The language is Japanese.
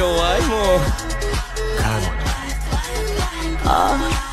弱いもん。 かもな。 ああ。